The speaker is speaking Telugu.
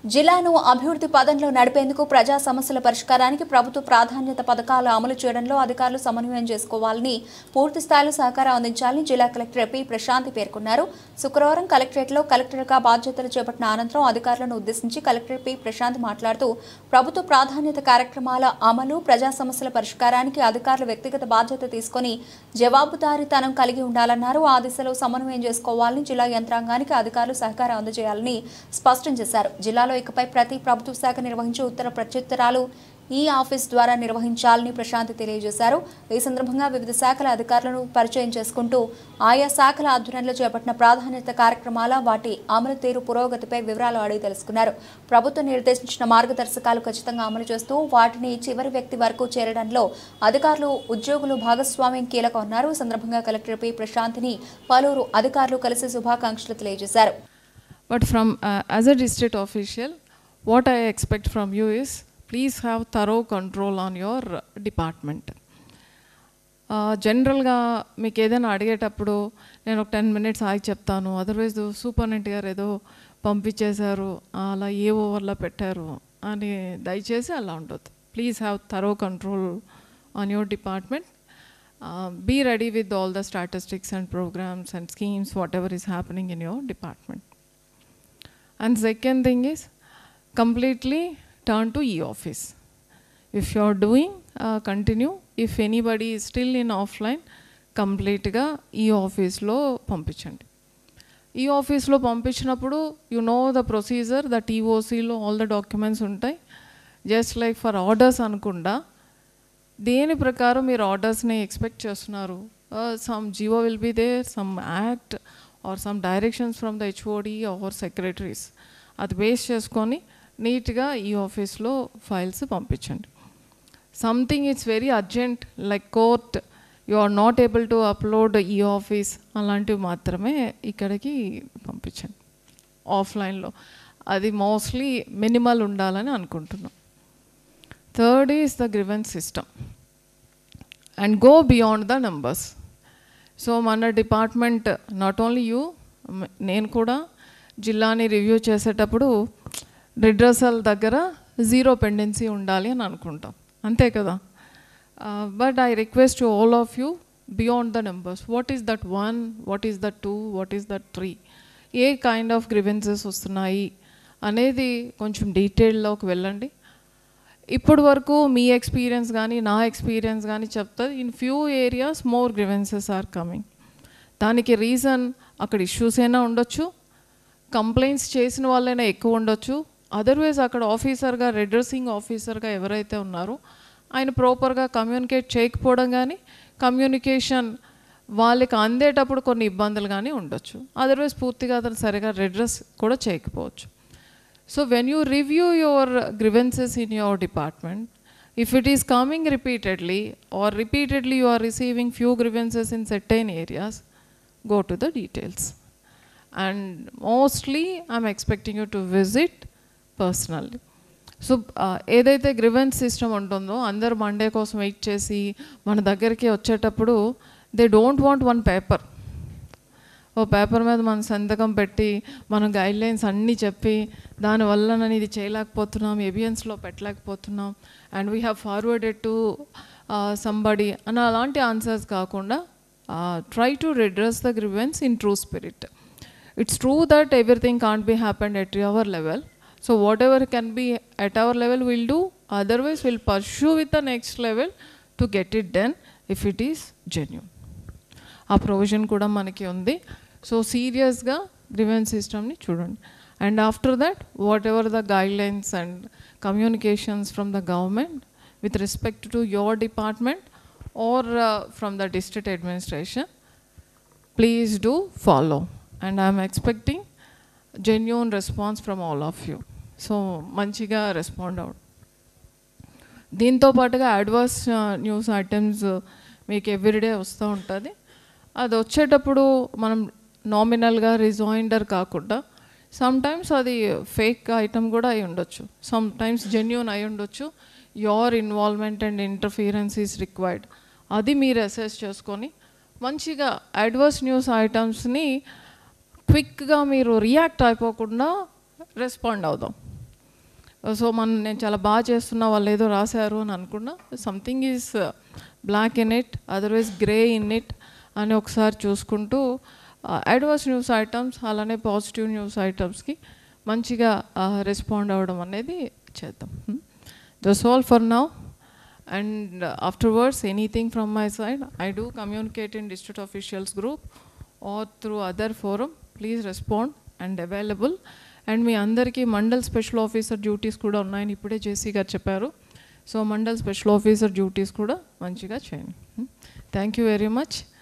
జిల్లాను అభివృద్ధి పదంలో నడిపేందుకు ప్రజా సమస్యల పరిష్కారానికి ప్రభుత్వ ప్రాధాన్యత పథకాలు అమలు చేయడంలో అధికారులు సమన్వయం చేసుకోవాలని పూర్తి స్థాయిలో సహకారం అందించాలని జిల్లా కలెక్టర్ పి ప్రశాంతి పేర్కొన్నారు. శుక్రవారం కలెక్టరేట్లో కలెక్టర్గా బాధ్యతలు చేపట్టిన అనంతరం అధికారులను ఉద్దేశించి కలెక్టర్ పి ప్రశాంతి మాట్లాడుతూ ప్రభుత్వ ప్రాధాన్యత కార్యక్రమాల అమలు, ప్రజా సమస్యల పరిష్కారానికి అధికారులు వ్యక్తిగత బాధ్యత తీసుకుని జవాబుదారీతనం కలిగి ఉండాలన్నారు. ఆ దిశలో సమన్వయం చేసుకోవాలని జిల్లా యంత్రాంగానికి అధికారులు సహకారం అందజేయాలని స్పష్టం చేశారు. జిల్లాలో ఇకపై ప్రతి ప్రభుత్వ శాఖ నిర్వహించే ఉత్తర ప్రత్యుత్తరాలు ఈ ఆఫీస్ ద్వారా నిర్వహించాలని ప్రశాంతి తెలియజేశారు. ఈ సందర్భంగా వివిధ శాఖల అధికారులను పరిచయం చేసుకుంటూ ఆయా శాఖల ఆధ్వర్యంలో చేపట్టిన ప్రాధాన్యత కార్యక్రమాల, వాటి అమలు తీరు, పురోగతిపై వివరాలు అడిగి తెలుసుకున్నారు. ప్రభుత్వం నిర్దేశించిన మార్గదర్శకాలు ఖచ్చితంగా అమలు చేస్తూ వాటిని చివరి వ్యక్తి వరకు చేరడంలో అధికారులు, ఉద్యోగులు భాగస్వామ్యం కీలకం అన్నారు. ఈ సందర్భంగా కలెక్టర్ పి ప్రశాంతిని పలువురు అధికారులు కలిసి శుభాకాంక్షలు తెలియజేశారు. But from as a district official, what I expect from you is please have thorough control on your department. జనరల్గా మీకు ఏదైనా అడిగేటప్పుడు నేను ఒక 10 minutes ఆగి చెప్తాను, అదర్వైజ్ సూపరింటెండెంట్ గారు ఏదో పంపించేశారు, అలా ఏ ఓవర్లో పెట్టారు అని దయచేసి అలా ఉండదు. Please have thorough control on your department. Be ready with all the statistics and programs and schemes, whatever is happening in your department. And second thing is completely turn to e-office. If you are doing, continue. If anybody is still in offline, complete ga e-office lo పంపించండి. e-office లో పంపించినప్పుడు you know the procedure that EOC లో all the documents ఉంటాయి. Just like for orders అనుకుండా దేని ప్రకారం మీరు ఆర్డర్స్ని ఎక్స్పెక్ట్ చేస్తున్నారు, some GO will be there, some act or some directions from the HOD or secretaries. అది బేస్ చేసుకొని నీట్గా ఈ ఆఫీస్లో ఫైల్స్ పంపించండి. Something it's very urgent like court, you are not able to upload ఈ ఆఫీస్, అలాంటివి మాత్రమే ఇక్కడికి పంపించండి. ఆఫ్లైన్లో అది మోస్ట్లీ మినిమల్ ఉండాలని అనుకుంటున్నాం. Third is the grievance system and go beyond the numbers. So మన డిపార్ట్మెంట్, నాట్ ఓన్లీ యూ, నేను కూడా జిల్లాని రివ్యూ చేసేటప్పుడు రిడ్రసల్ దగ్గర 0 పెండెన్సీ ఉండాలి అని అనుకుంటాం, అంతే కదా. But I request to all of you beyond the numbers. What is that 1, what is that 2, what is that 3, a kind of grievances వస్తున్నాయి అనేది కొంచెం డీటెయిల్లోకి వెళ్ళండి. ఇప్పటి వరకు మీ ఎక్స్పీరియన్స్ కానీ నా ఎక్స్పీరియన్స్ కానీ చెప్తుంది, in few areas more grievances are coming. దానికి రీజన్ అక్కడ ఇష్యూస్ అయినా ఉండొచ్చు, కంప్లైంట్స్ చేసిన వాళ్ళైనా ఎక్కువ ఉండొచ్చు, అదర్వైజ్ అక్కడ ఆఫీసర్గా, రెడ్రెసింగ్ ఆఫీసర్గా ఎవరైతే ఉన్నారో ఆయన ప్రాపర్గా కమ్యూనికేట్ చేయకపోవడం కానీ, కమ్యూనికేషన్ వాళ్ళకి అందేటప్పుడు కొన్ని ఇబ్బందులు కానీ ఉండొచ్చు, అదర్వైజ్ పూర్తిగా అతను సరిగా రెడ్రెస్ కూడా చేయకపోవచ్చు. So when you review your grievances in your department, if it is coming repeatedly or repeatedly you are receiving few grievances in certain areas, go to the details. And mostly I'm expecting you to visit personally. So ఏదైతే గ్రివెన్స్ సిస్టమ్ ఉంటుందో అందరూ మండే కోసం వెయిట్ చేసి మన దగ్గరికి వచ్చేటప్పుడు they don't want one paper. ఓ పేపర్ మీద మనం సంతకం పెట్టి మనం గైడ్లైన్స్ అన్నీ చెప్పి దానివల్ల నేను ఇది చేయలేకపోతున్నాం, ఎవియన్స్లో పెట్టలేకపోతున్నాం, and we have forwarded to somebody అని అలాంటి ఆన్సర్స్ కాకుండా try to redress the grievance in true spirit. It's true that everything can't be happened at our level. So whatever can be at our level will do, otherwise will pursue with the next level to get it done if it is genuine. ఆ ప్రొవిజన్ కూడా మనకి ఉంది. సో సీరియస్గా గ్రివెన్స్ సిస్టమ్ని చూడండి. And after that whatever the guidelines and communications from the government with respect to your department or from the district administration, please do follow. And I'm expecting genuine response from all of you. So మంచిగా రెస్పాండ్ అవుట్. దీంతో పాటుగా అడ్వర్స్ న్యూస్ ఐటమ్స్ మీకు ఎవ్రీడే వస్తూ ఉంటుంది. అది వచ్చేటప్పుడు మనం నామినల్గా రిజాయిండర్ కాకుండా సమ్టైమ్స్ అది ఫేక్ ఐటమ్ కూడా అయి ఉండొచ్చు, సమ్టైమ్స్ జెన్యూన్ అయి ఉండొచ్చు. Your involvement and interference is required. అది మీరు అసెస్ చేసుకొని మంచిగా అడ్వర్స్ న్యూస్ ఐటమ్స్ని క్విక్గా మీరు రియాక్ట్ అయిపోకుండా రెస్పాండ్ అవుదాం. సో నేను చాలా బాగా చేస్తున్నా, వాళ్ళు ఏదో రాశారు అని అనుకున్నా. Something is black in it, otherwise grey in it అని ఒకసారి చూసుకుంటూ అడ్వర్స్ న్యూస్ ఐటమ్స్ అలానే పాజిటివ్ న్యూస్ ఐటమ్స్కి మంచిగా రెస్పాండ్ అవ్వడం అనేది చేద్దాం. That's all for now. And afterwards, anything from my side, I do communicate in district officials group or through other forum. Please respond and available. And మీ అందరికీ మండల్ స్పెషల్ ఆఫీసర్ డ్యూటీస్ కూడా ఉన్నాయని ఇప్పుడే జేసీ గారు చెప్పారు. So mandal special officer duties కూడా మంచిగా చేయండి. Thank you very much.